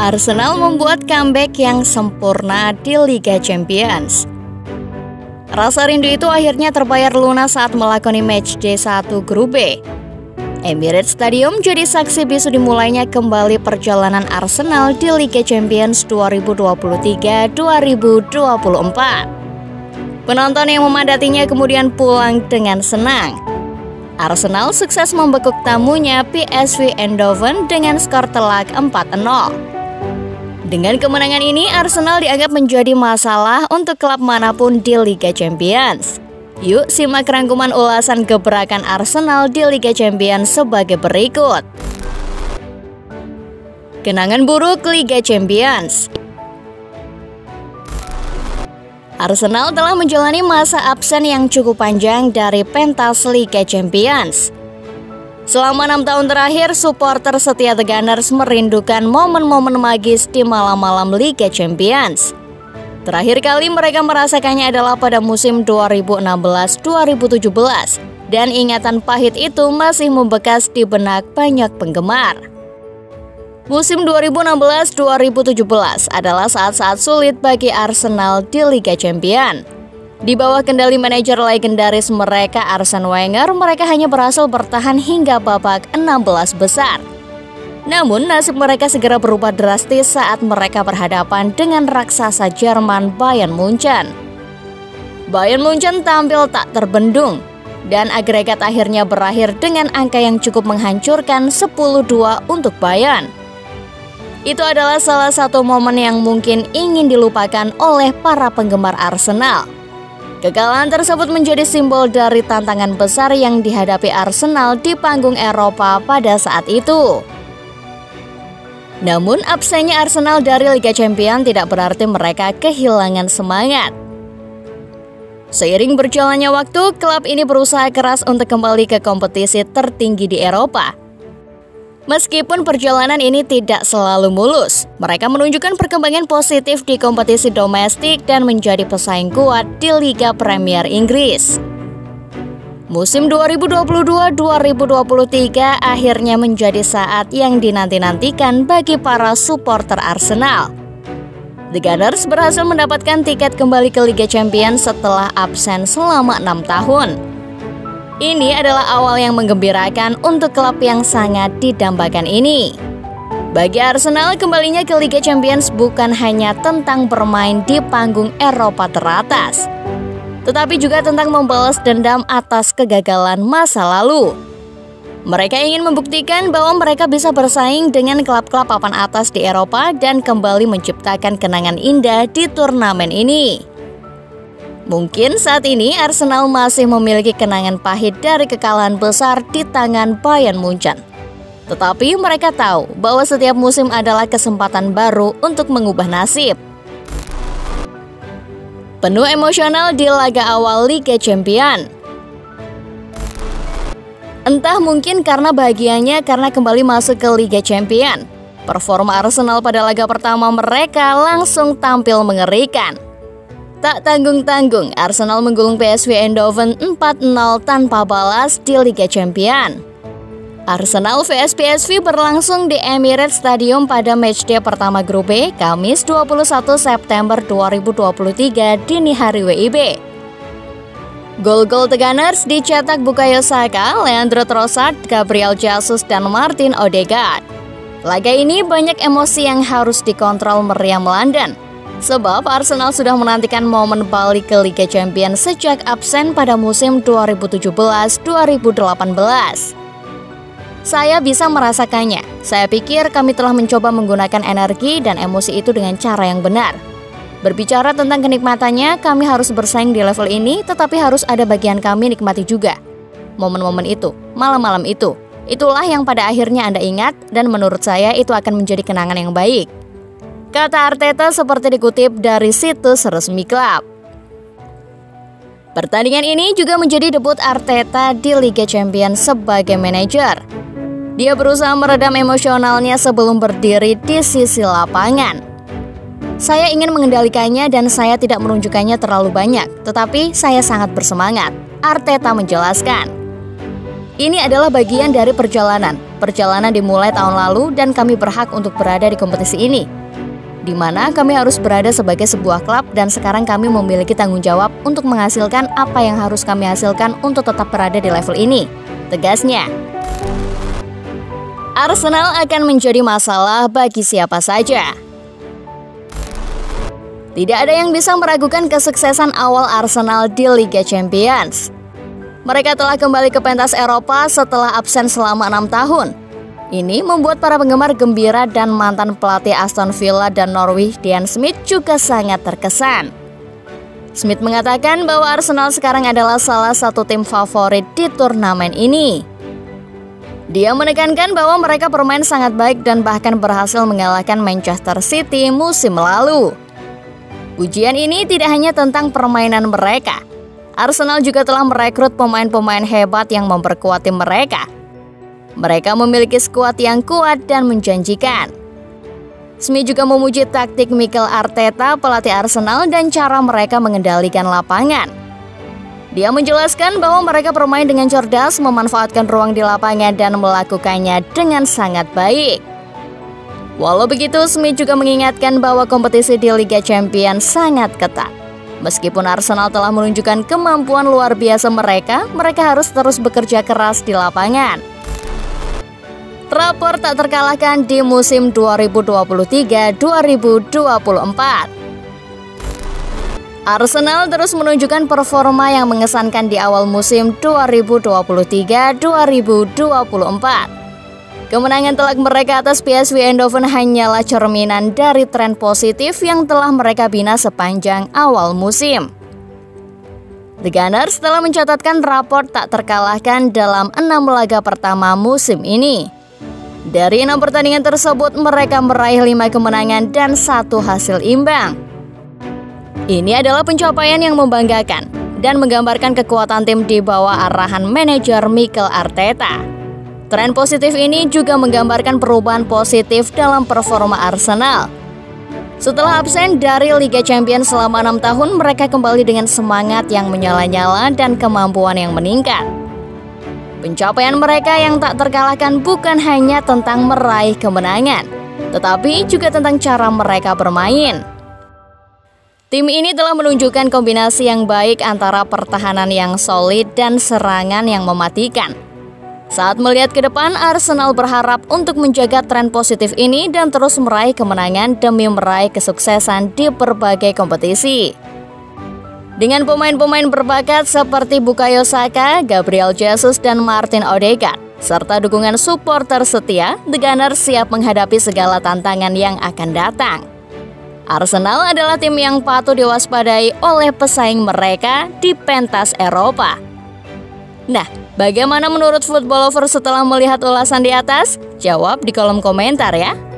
Arsenal membuat comeback yang sempurna di Liga Champions. Rasa rindu itu akhirnya terbayar lunas saat melakoni matchday 1 grup B. Emirates Stadium jadi saksi bisu dimulainya kembali perjalanan Arsenal di Liga Champions 2023-2024. Penonton yang memadatinya kemudian pulang dengan senang. Arsenal sukses membekuk tamunya PSV Eindhoven dengan skor telak 4-0. Dengan kemenangan ini, Arsenal dianggap menjadi masalah untuk klub manapun di Liga Champions. Yuk simak rangkuman ulasan gebrakan Arsenal di Liga Champions sebagai berikut. Kenangan buruk Liga Champions. Arsenal telah menjalani masa absen yang cukup panjang dari pentas Liga Champions. Selama 6 tahun terakhir, supporter setia The Gunners merindukan momen-momen magis di malam-malam Liga Champions. Terakhir kali mereka merasakannya adalah pada musim 2016-2017, dan ingatan pahit itu masih membekas di benak banyak penggemar. Musim 2016-2017 adalah saat-saat sulit bagi Arsenal di Liga Champions. Di bawah kendali manajer legendaris mereka Arsene Wenger, mereka hanya berhasil bertahan hingga babak 16 besar. Namun nasib mereka segera berubah drastis saat mereka berhadapan dengan raksasa Jerman Bayern Munchen. Bayern Munchen tampil tak terbendung, dan agregat akhirnya berakhir dengan angka yang cukup menghancurkan 10-2 untuk Bayern. Itu adalah salah satu momen yang mungkin ingin dilupakan oleh para penggemar Arsenal. Kekalahan tersebut menjadi simbol dari tantangan besar yang dihadapi Arsenal di panggung Eropa pada saat itu. Namun absennya Arsenal dari Liga Champions tidak berarti mereka kehilangan semangat. Seiring berjalannya waktu, klub ini berusaha keras untuk kembali ke kompetisi tertinggi di Eropa. Meskipun perjalanan ini tidak selalu mulus, mereka menunjukkan perkembangan positif di kompetisi domestik dan menjadi pesaing kuat di Liga Premier Inggris. Musim 2022-2023 akhirnya menjadi saat yang dinanti-nantikan bagi para supporter Arsenal. The Gunners berhasil mendapatkan tiket kembali ke Liga Champions setelah absen selama 6 tahun. Ini adalah awal yang menggembirakan untuk klub yang sangat didambakan ini. Bagi Arsenal, kembalinya ke Liga Champions bukan hanya tentang bermain di panggung Eropa teratas, tetapi juga tentang membalas dendam atas kegagalan masa lalu. Mereka ingin membuktikan bahwa mereka bisa bersaing dengan klub-klub papan atas di Eropa dan kembali menciptakan kenangan indah di turnamen ini. Mungkin saat ini Arsenal masih memiliki kenangan pahit dari kekalahan besar di tangan Bayern Munchen. Tetapi mereka tahu bahwa setiap musim adalah kesempatan baru untuk mengubah nasib. Penuh emosional di laga awal Liga Champions. Entah mungkin karena bahagianya karena kembali masuk ke Liga Champions, performa Arsenal pada laga pertama mereka langsung tampil mengerikan. Tak tanggung-tanggung, Arsenal menggulung PSV Eindhoven 4-0 tanpa balas di Liga Champions. Arsenal vs PSV berlangsung di Emirates Stadium pada matchday pertama grup B, Kamis 21 September 2023 dini hari WIB. Gol-gol The Gunners dicetak Bukayo Saka, Leandro Trossard, Gabriel Jesus, dan Martin Odegaard. Laga ini banyak emosi yang harus dikontrol meriam London, sebab Arsenal sudah menantikan momen balik ke Liga Champions sejak absen pada musim 2017-2018. Saya bisa merasakannya. Saya pikir kami telah mencoba menggunakan energi dan emosi itu dengan cara yang benar. Berbicara tentang kenikmatannya, kami harus bersaing di level ini, tetapi harus ada bagian kami nikmati juga. Momen-momen itu, malam-malam itu, itulah yang pada akhirnya Anda ingat, dan menurut saya itu akan menjadi kenangan yang baik, kata Arteta seperti dikutip dari situs resmi klub. Pertandingan ini juga menjadi debut Arteta di Liga Champions sebagai manajer. Dia berusaha meredam emosionalnya sebelum berdiri di sisi lapangan. Saya ingin mengendalikannya dan saya tidak menunjukkannya terlalu banyak, tetapi saya sangat bersemangat, Arteta menjelaskan. Ini adalah bagian dari perjalanan. Perjalanan dimulai tahun lalu dan kami berhak untuk berada di kompetisi ini, di mana kami harus berada sebagai sebuah klub dan sekarang kami memiliki tanggung jawab untuk menghasilkan apa yang harus kami hasilkan untuk tetap berada di level ini, tegasnya. Arsenal akan menjadi masalah bagi siapa saja. Tidak ada yang bisa meragukan kesuksesan awal Arsenal di Liga Champions. Mereka telah kembali ke pentas Eropa setelah absen selama 6 tahun. Ini membuat para penggemar gembira dan mantan pelatih Aston Villa dan Norwich Dean Smith juga sangat terkesan. Smith mengatakan bahwa Arsenal sekarang adalah salah satu tim favorit di turnamen ini. Dia menekankan bahwa mereka bermain sangat baik dan bahkan berhasil mengalahkan Manchester City musim lalu. Pujian ini tidak hanya tentang permainan mereka. Arsenal juga telah merekrut pemain-pemain hebat yang memperkuat tim mereka. Mereka memiliki skuad yang kuat dan menjanjikan. Smith juga memuji taktik Mikel Arteta, pelatih Arsenal, dan cara mereka mengendalikan lapangan. Dia menjelaskan bahwa mereka bermain dengan cerdas, memanfaatkan ruang di lapangan, dan melakukannya dengan sangat baik. Walau begitu, Smith juga mengingatkan bahwa kompetisi di Liga Champions sangat ketat. Meskipun Arsenal telah menunjukkan kemampuan luar biasa mereka harus terus bekerja keras di lapangan. Rapor tak terkalahkan di musim 2023-2024. Arsenal terus menunjukkan performa yang mengesankan di awal musim 2023-2024. Kemenangan telak mereka atas PSV Eindhoven hanyalah cerminan dari tren positif yang telah mereka bina sepanjang awal musim. The Gunners telah mencatatkan rapor tak terkalahkan dalam 6 laga pertama musim ini. Dari 6 pertandingan tersebut, mereka meraih 5 kemenangan dan 1 hasil imbang. Ini adalah pencapaian yang membanggakan dan menggambarkan kekuatan tim di bawah arahan manajer Mikel Arteta. Tren positif ini juga menggambarkan perubahan positif dalam performa Arsenal. Setelah absen dari Liga Champions selama 6 tahun, mereka kembali dengan semangat yang menyala-nyala dan kemampuan yang meningkat. Pencapaian mereka yang tak terkalahkan bukan hanya tentang meraih kemenangan, tetapi juga tentang cara mereka bermain. Tim ini telah menunjukkan kombinasi yang baik antara pertahanan yang solid dan serangan yang mematikan. Saat melihat ke depan, Arsenal berharap untuk menjaga tren positif ini dan terus meraih kemenangan demi meraih kesuksesan di berbagai kompetisi. Dengan pemain-pemain berbakat seperti Bukayo Saka, Gabriel Jesus, dan Martin Odegaard, serta dukungan supporter setia, The Gunners siap menghadapi segala tantangan yang akan datang. Arsenal adalah tim yang patut diwaspadai oleh pesaing mereka di pentas Eropa. Nah, bagaimana menurut Football Lover setelah melihat ulasan di atas? Jawab di kolom komentar ya.